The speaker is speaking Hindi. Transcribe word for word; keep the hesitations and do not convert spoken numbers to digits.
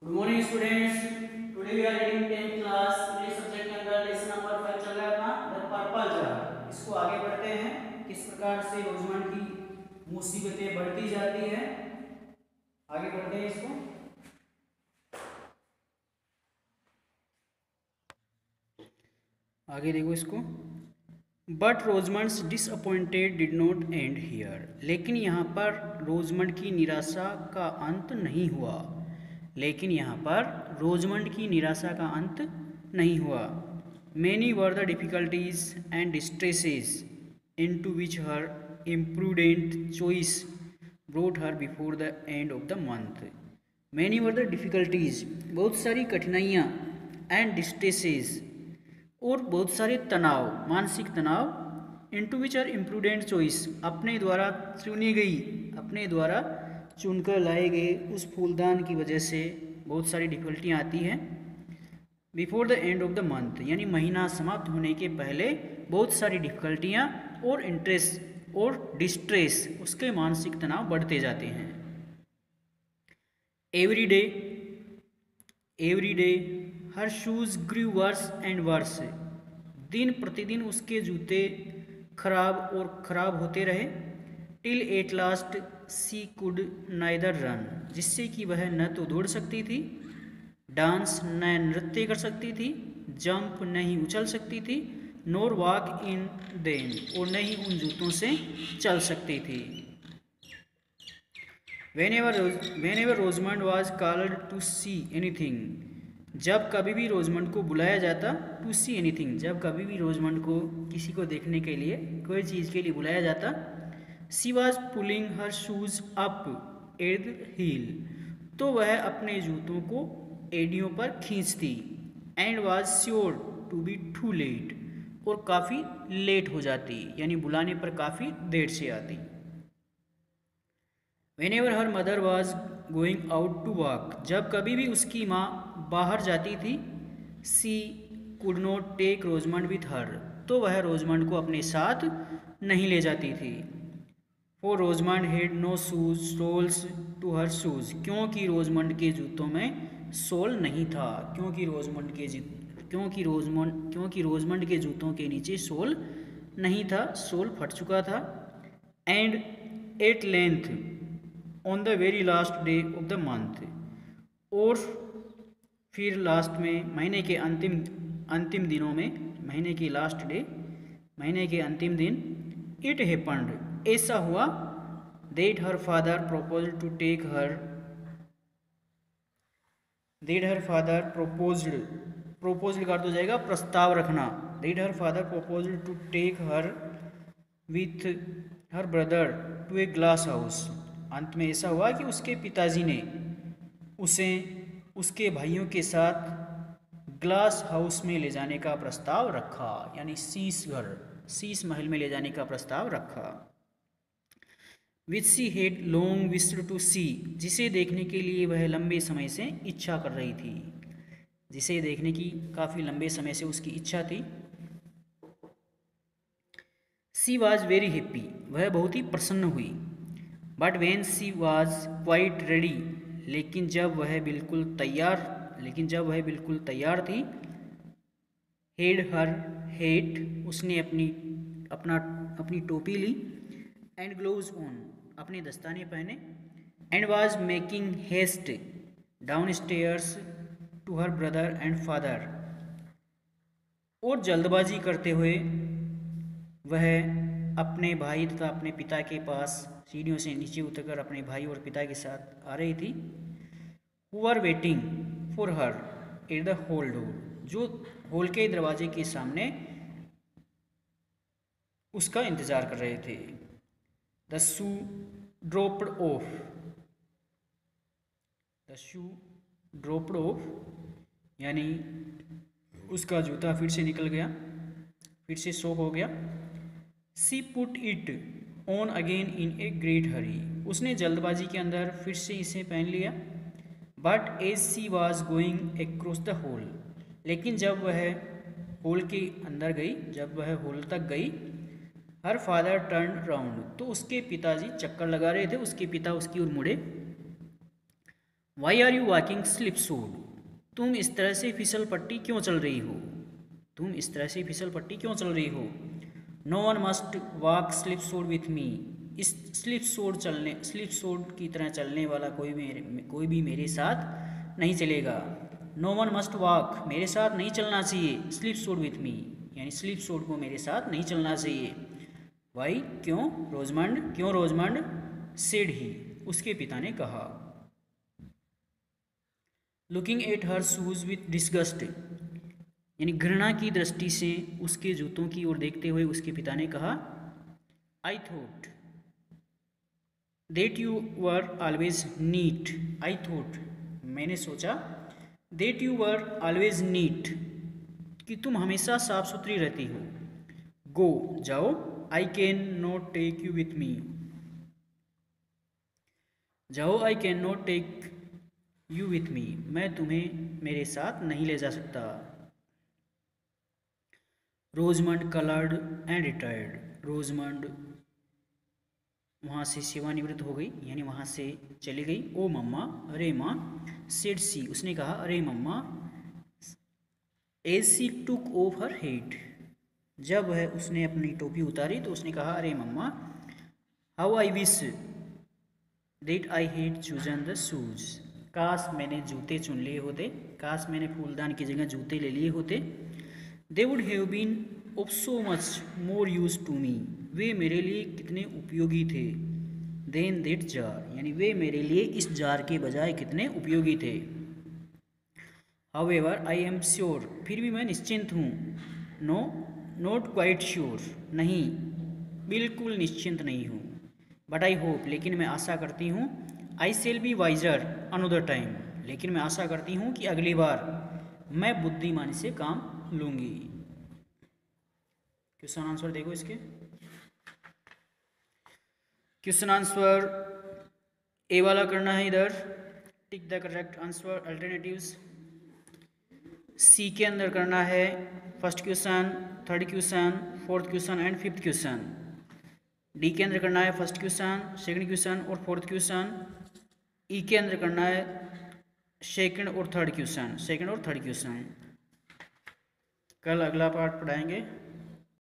Good morning students. Today we are reading tenth class English subject के अंदर लेसन नंबर फाइव चल रहा है अपना द पर्पल जार। इसको आगे बढ़ते हैं, किस प्रकार से रोजमर्रा की मुसीबतें बढ़ती जाती है। आगे बढ़ते हैं इसको। आगे देखो इसको। But Rosamond's disappointed did not end here. लेकिन यहाँ पर रोजमंड की निराशा का अंत नहीं हुआ। लेकिन यहाँ पर रोजमंड की निराशा का अंत नहीं हुआ। Many were the difficulties and distresses into which her imprudent choice brought her before the end of the month. Many were the difficulties, बहुत सारी कठिनाइयाँ, एंड डिस्ट्रेसेस, और बहुत सारे तनाव, मानसिक तनाव, into which are imprudent choice, अपने द्वारा चुनी गई, अपने द्वारा चुनकर लाए गए उस फूलदान की वजह से बहुत सारी डिफिकल्टियाँ आती हैं। Before the end of the month, यानी महीना समाप्त होने के पहले बहुत सारी डिफिकल्टियाँ और इंटरेस्ट और डिस्ट्रेस, उसके मानसिक तनाव बढ़ते जाते हैं। Every day every day her shoes grew worse and worse. दिन प्रतिदिन उसके जूते खराब और खराब होते रहे। Till at last she could neither run, जिससे कि वह न तो दौड़ सकती थी, डांस न नृत्य कर सकती थी, जंप नहीं उछल सकती थी, नोर वॉक इन देम, और न ही उन जूतों से चल सकती थी। Whenever whenever Rosamond was called to see anything, जब कभी भी रोजमंड को बुलाया जाता, टू सी एनीथिंग, जब कभी भी रोजमंड को किसी को देखने के लिए, कोई चीज़ के लिए बुलाया जाता। She was pulling her shoes up at the heel, तो वह अपने जूतों को एडियों पर खींचती। And was sure to be too late, और काफ़ी लेट हो जाती, यानी बुलाने पर काफ़ी देर से आती। Whenever her mother was going out to walk, जब कभी भी उसकी माँ बाहर जाती थी। She could not take Rosamond with her, तो वह रोजमंड को अपने साथ नहीं ले जाती थी। For Rosamond had no shoes soles to her shoes, क्योंकि रोजमंड के जूतों में सोल नहीं था, क्योंकि रोजमंड के क्योंकि रोजमंड क्योंकि रोजमंड के जूतों के नीचे सोल नहीं था, सोल फट चुका था। And at length on the very last day of the month, और फिर लास्ट में, महीने के अंतिम अंतिम दिनों में, महीने की लास्ट डे, महीने के अंतिम दिन, इट हैपन्ड, ऐसा हुआ, that her father proposed to take her that her father proposed proposed कर तो जाएगा प्रस्ताव रखना। That her father proposed to take her with her brother to a glass house, अंत में ऐसा हुआ कि उसके पिताजी ने उसे उसके भाइयों के साथ ग्लास हाउस में ले जाने का प्रस्ताव रखा, यानी शीश घर, शीश महल में ले जाने का प्रस्ताव रखा। Which she had long wished to see, जिसे देखने के लिए वह लंबे समय से इच्छा कर रही थी, जिसे देखने की काफ़ी लंबे समय से उसकी इच्छा थी। सी वॉज वेरी हैप्पी, वह बहुत ही प्रसन्न हुई। But when she was quite ready, लेकिन जब वह बिल्कुल तैयार लेकिन जब वह बिल्कुल तैयार थी। हेड हर हेट, उसने अपनी अपना अपनी टोपी ली। एंड ग्लोव्स ऑन, अपने दस्ताने पहने। And was making haste downstairs to her brother and father, और जल्दबाजी करते हुए वह अपने भाई तथा अपने पिता के पास सीढ़ियों से नीचे उतरकर अपने भाई और पिता के साथ आ रही थी। Who are waiting for her at the hall door, जो हॉल के दरवाजे के सामने उसका इंतजार कर रहे थे। The shoe dropped off the shoe dropped off, यानी उसका जूता फिर से निकल गया, फिर से शॉक हो गया। She put it on again in a great hurry, उसने जल्दबाजी के अंदर फिर से इसे पहन लिया। But as she was going across the hall, लेकिन जब वह हॉल के अंदर गई, जब वह हॉल तक गई, हर फादर टर्न राउंड, तो उसके पिताजी चक्कर लगा रहे थे, उसके पिता उसकी ओर मुड़े। Why are you walking slipshod, तुम इस तरह से फिसल पट्टी क्यों चल रही हो, तुम इस तरह से फिसल पट्टी क्यों चल रही हो। No one must walk slipshod with me, इस स्लिप सूड चलने स्लिप सूड की तरह चलने वाला कोई मेरे कोई भी मेरे साथ नहीं चलेगा। नो वन मस्ट वॉक, मेरे साथ नहीं चलना चाहिए, स्लिप सूड विथ मी, यानी स्लिप सूड को मेरे साथ नहीं चलना चाहिए। वाई, क्यों, रोजमंड, क्यों रोजमंड, सेड ही, उसके पिता ने कहा। Looking at her shoes with disgust, यानी घृणा की दृष्टि से उसके जूतों की ओर देखते हुए उसके पिता ने कहा। I thought that you were always neat, I thought, मैंने सोचा, that you were always neat, कि तुम हमेशा साफ सुथरी रहती हो। गो, जाओ, I cannot take you with me, जाओ, I cannot take you with me, मैं तुम्हें मेरे साथ नहीं ले जा सकता। Rosamond coloured and retired, Rosamond वहाँ से सेवानिवृत्त हो गई, यानी वहाँ से चली गई। ओ मम्मा, अरे माँ, सेड सी, उसने कहा, अरे मम्मा, as she took off her head, जब वह उसने अपनी टोपी उतारी तो उसने कहा, अरे मम्मा, how I wish that I had chosen the shoes, काश मैंने जूते चुन लिए होते, काश मैंने फूलदान की जगह जूते ले लिए होते। They would have been of so much more use to me, वे मेरे लिए कितने उपयोगी थे। देन दैट जार, यानी वे मेरे लिए इस जार के बजाय कितने उपयोगी थे। हाउएवर आई एम श्योर, फिर भी मैं निश्चिंत हूँ। नो नॉट क्वाइट श्योर, नहीं बिल्कुल निश्चिंत नहीं हूँ। बट आई होप, लेकिन मैं आशा करती हूँ। I shall be wiser another time, लेकिन मैं आशा करती हूँ कि अगली बार मैं बुद्धिमानी से काम लूँगी। क्वेश्चन आंसर देखो इसके। क्वेश्चन आंसर ए वाला करना है इधर, tick the correct answer alternatives. C के अंदर करना है first question, third question, fourth question and fifth question. D के अंदर करना है फर्स्ट क्वेश्चन, सेकंड क्वेश्चन और फोर्थ क्वेश्चन। ई के अंदर करना है सेकंड और थर्ड क्वेश्चन, सेकंड और थर्ड क्वेश्चन। कल अगला पार्ट पढ़ाएंगे।